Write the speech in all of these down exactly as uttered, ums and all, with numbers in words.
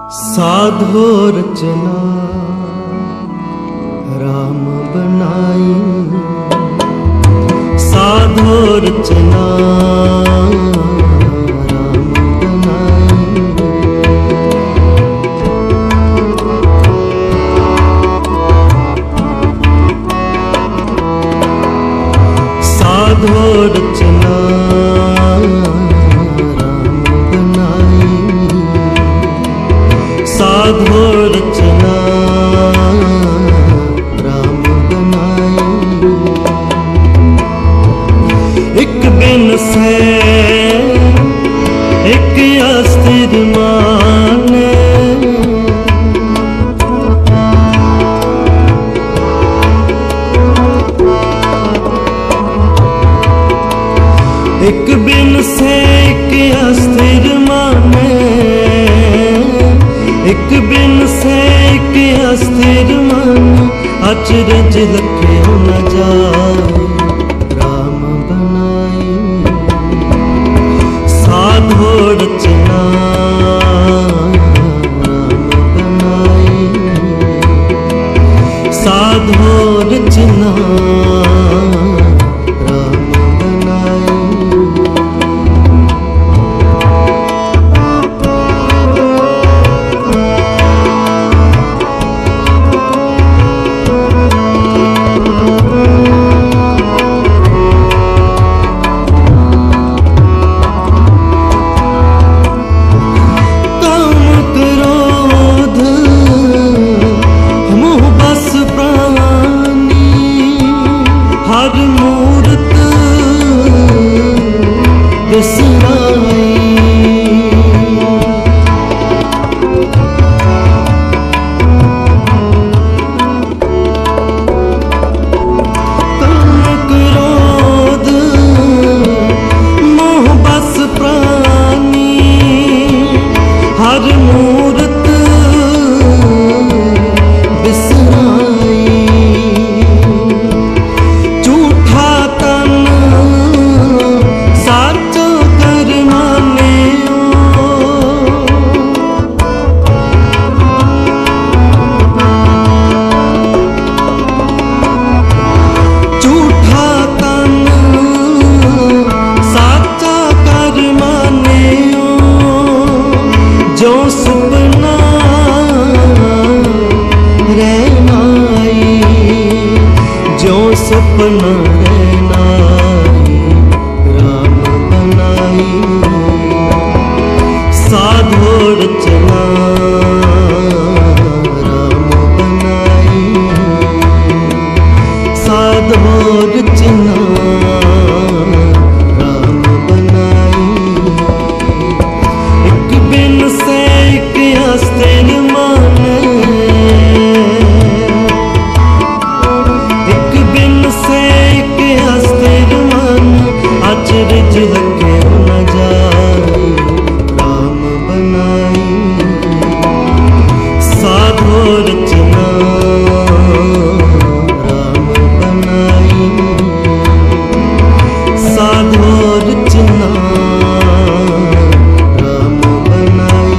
साधो रचना राम बनाई, साधो रचना राम बनाई। साधो रचना साधो रचना राम बनाई। एक बिन से एक अस्थिर माने, एक बिन से एक अस्थिर माने, एक बिन से एक अस्थिर मन अचरज लख्यो न जाए राम बनाई। साधो रचना राम बनाई, साधो रचना सपना रहनाई राम बनाई। साधो रचना राम बनाई, साधो रचना राम बनाई। एक बिन से एक अस्थिर माने, अचरज लख्यो न जाए राम बनाई। साधो रचना राम बनाई, साधो रचना राम बनाई।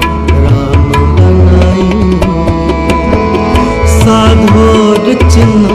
साधो रचना